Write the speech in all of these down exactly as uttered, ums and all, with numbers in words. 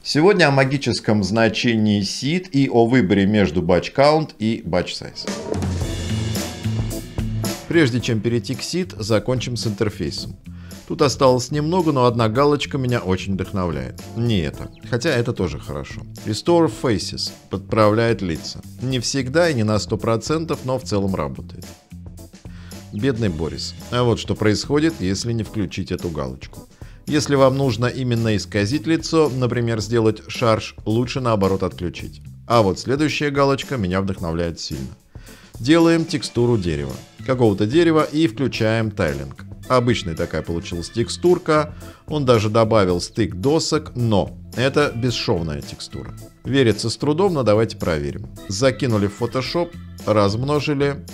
Сегодня о магическом значении seed и о выборе между batch count и batch size. Прежде чем перейти к seed, закончим с интерфейсом. Тут осталось немного, но одна галочка меня очень вдохновляет. Не это, хотя это тоже хорошо. Restore Faces подправляет лица. Не всегда и не на сто процентов, но в целом работает. Бедный Борис. А вот что происходит, если не включить эту галочку. Если вам нужно именно исказить лицо, например, сделать шарж, лучше наоборот отключить. А вот следующая галочка меня вдохновляет сильно. Делаем текстуру дерева. Какого-то дерева и включаем тайлинг. Обычная такая получилась текстурка. Он даже добавил стык досок, но это бесшовная текстура. Верится с трудом, но давайте проверим. Закинули в Photoshop, размножили.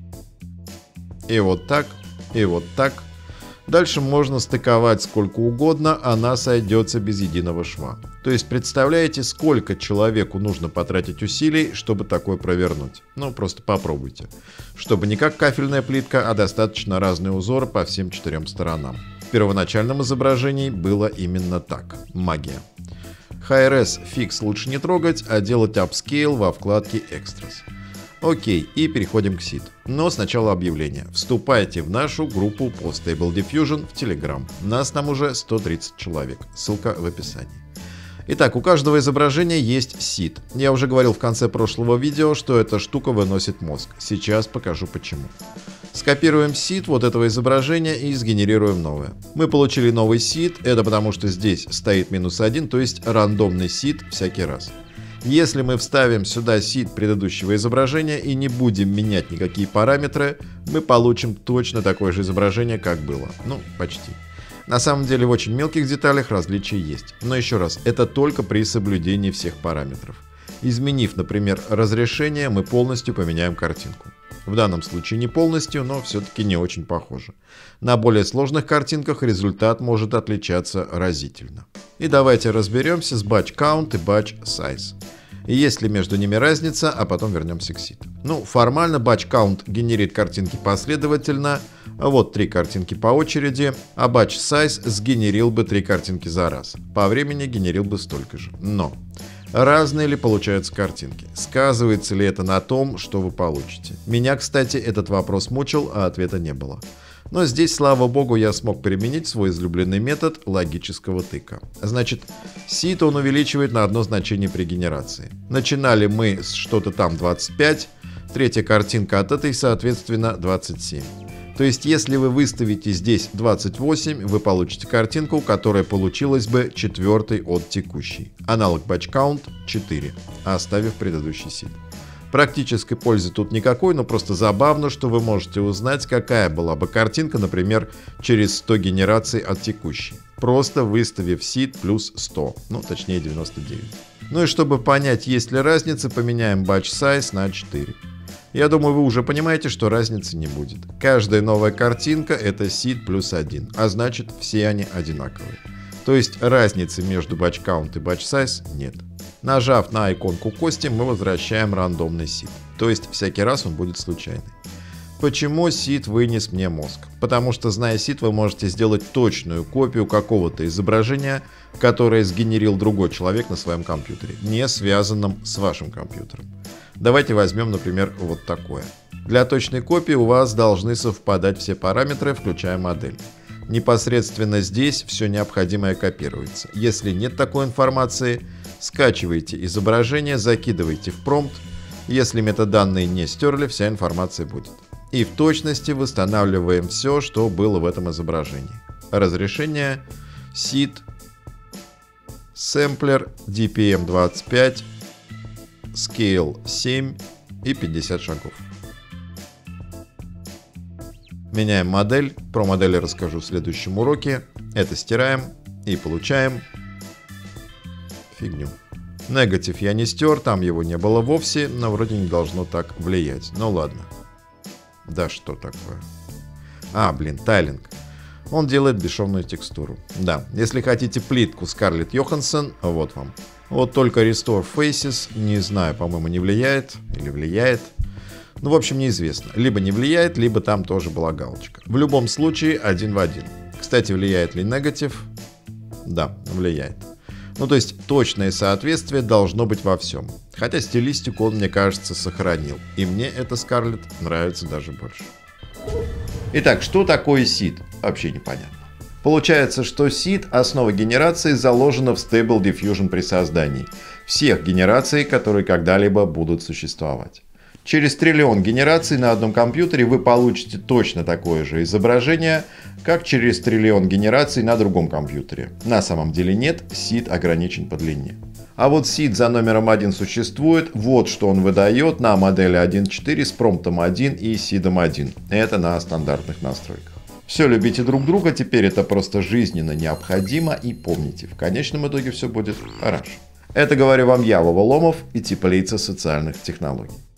И вот так, и вот так. Дальше можно стыковать сколько угодно, она сойдется без единого шва. То есть представляете, сколько человеку нужно потратить усилий, чтобы такое провернуть? Ну, просто попробуйте. Чтобы не как кафельная плитка, а достаточно разные узоры по всем четырем сторонам. В первоначальном изображении было именно так. Магия. High-res фикс лучше не трогать, а делать upscale во вкладке Extras. Окей, и переходим к seed. Но сначала объявление. Вступайте в нашу группу по Stable Diffusion в Telegram. Нас там уже сто тридцать человек. Ссылка в описании. Итак, у каждого изображения есть seed. Я уже говорил в конце прошлого видео, что эта штука выносит мозг. Сейчас покажу почему. Скопируем seed вот этого изображения и сгенерируем новое. Мы получили новый seed, это потому что здесь стоит минус один, то есть рандомный seed всякий раз. Если мы вставим сюда seed предыдущего изображения и не будем менять никакие параметры, мы получим точно такое же изображение, как было. Ну, почти. На самом деле в очень мелких деталях различия есть. Но еще раз, это только при соблюдении всех параметров. Изменив, например, разрешение, мы полностью поменяем картинку. В данном случае не полностью, но все-таки не очень похоже. На более сложных картинках результат может отличаться разительно. И давайте разберемся с batch count и batch size. И есть ли между ними разница, а потом вернемся к seed. Ну, формально batch count генерит картинки последовательно, вот три картинки по очереди, а batch size сгенерил бы три картинки за раз. По времени генерил бы столько же. Но разные ли получаются картинки? Сказывается ли это на том, что вы получите? Меня, кстати, этот вопрос мучил, а ответа не было. Но здесь, слава богу, я смог применить свой излюбленный метод логического тыка. Значит, seed он увеличивает на одно значение при генерации. Начинали мы с что-то там двадцать пять, третья картинка от этой, соответственно, двадцать семь. То есть, если вы выставите здесь двадцать восемь, вы получите картинку, которая получилась бы четвертой от текущей. Аналог batch count четыре, оставив предыдущий seed. Практической пользы тут никакой, но просто забавно, что вы можете узнать, какая была бы картинка, например, через сто генераций от текущей. Просто выставив seed плюс сто, ну точнее девяносто девять. Ну и чтобы понять, есть ли разница, поменяем batch size на четыре. Я думаю, вы уже понимаете, что разницы не будет. Каждая новая картинка это seed плюс один, а значит все они одинаковые. То есть разницы между batch count и batch size нет. Нажав на иконку кости, мы возвращаем рандомный seed. То есть всякий раз он будет случайный. Почему seed вынес мне мозг? Потому что, зная seed, вы можете сделать точную копию какого-то изображения, которое сгенерил другой человек на своем компьютере, не связанном с вашим компьютером. Давайте возьмем, например, вот такое. Для точной копии у вас должны совпадать все параметры, включая модель. Непосредственно здесь все необходимое копируется. Если нет такой информации, скачивайте изображение, закидывайте в промпт. Если метаданные не стерли, вся информация будет. И в точности восстанавливаем все, что было в этом изображении. Разрешение, seed, сэмплер, ди пи эм двадцать пять, scale семь и пятьдесят шагов. Меняем модель. Про модели расскажу в следующем уроке. Это стираем и получаем фигню. Негатив я не стер, там его не было вовсе, но вроде не должно так влиять. Ну ладно. Да что такое? А, блин, тайлинг. Он делает бесшовную текстуру. Да, если хотите плитку Скарлетт Йоханссон, вот вам. Вот только Restore Faces, не знаю, по-моему, не влияет или влияет. Ну, в общем, неизвестно. Либо не влияет, либо там тоже была галочка. В любом случае, один в один. Кстати, влияет ли негатив? Да, влияет. Ну то есть точное соответствие должно быть во всем. Хотя стилистику он, мне кажется, сохранил. И мне эта Скарлетт нравится даже больше. Итак, что такое сид? Вообще непонятно. Получается, что сид, основа генерации, заложена в Stable Diffusion при создании всех генераций, которые когда-либо будут существовать. Через триллион генераций на одном компьютере вы получите точно такое же изображение, как через триллион генераций на другом компьютере. На самом деле нет, сид ограничен по длине. А вот сид за номером один существует, вот что он выдает на модели один точка четыре с промптом один и сидом один. Это на стандартных настройках. Все, любите друг друга, теперь это просто жизненно необходимо, и помните, в конечном итоге все будет хорошо. Это говорю вам я, Вова Ломов, и типа лица социальных технологий.